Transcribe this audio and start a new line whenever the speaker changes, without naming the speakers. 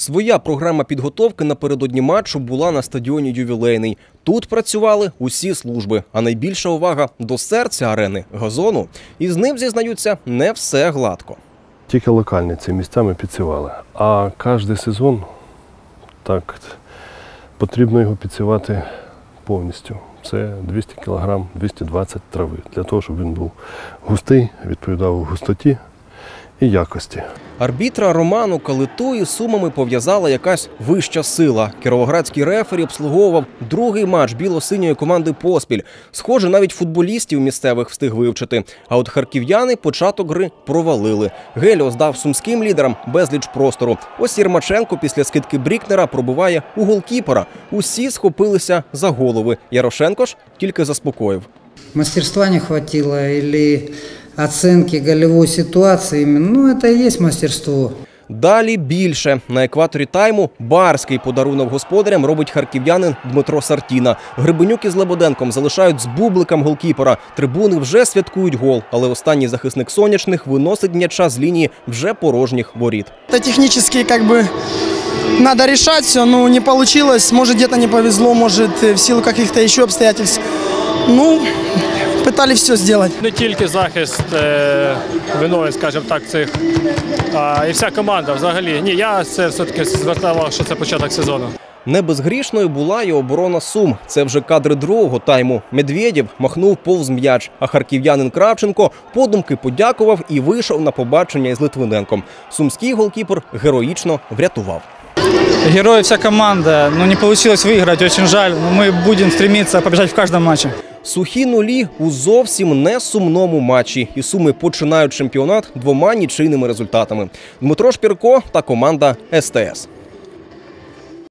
Своя програма підготовки напередодні матчу була на стадіоні «Ювілейний». Тут працювали усі служби, а найбільша увага до серця арени – газону. І з ним, зізнаються, не все гладко.
Тільки локальні ці місця ми підсівали, а кожен сезон так потрібно його підсівати повністю. Це 200 кг, 220 трави, для того, щоб він був густий, відповідав густоті і якості.
Арбітра Роману Калиту із Сумами пов'язала якась вища сила. Кіровоградський рефері обслуговував другий матч біло-синьої команди поспіль. Схоже, навіть футболістів місцевих встиг вивчити. А от харків'яни початок гри провалили. Геліос дав сумським лідерам безліч простору. Ось Єрмаченко після скидки Брікнера пробиває у голкіпера. Усі схопилися за голови. Ярошенко ж тільки заспокоїв.
Мастерства не хватило или оценки голевой ситуации. Ну, это и есть мастерство.
Далі більше. На екваторі тайму барський подарунок господарям робить харків'янин Дмитро Сартіна. Гребенюк із Лебеденком залишають з бубликом голкіпера. Трибуни вже святкують гол, але останній захисник сонячних виносить м'яча з лінії вже порожніх воріт.
Це технічно, надо решать все, но не получилось. Может, где-то не повезло, может, в силу каких-то еще обстоятельств. Ну, пытались все сделать.
Не тільки захист виною, скажімо так, цих, і вся команда взагалі. Ні, я це все-таки звертав увагу, що це початок сезону.
Не безгрішною була і оборона Сум. Це вже кадри другого тайму. Медведєв махнув повз м'яч, а харків'янин Кравченко подумки подякував і вийшов на побачення із Литвиненком. Сумський голкіпер героїчно врятував.
Герои вся команда, но не получилось выиграть, очень жаль. Но мы будем стремиться побежать в каждом матче.
Сухі нулі у зовсім не сумному матчі. І Суми починають чемпіонат 2 нічийними результатами. Дмитро Шпірко та команда СТС.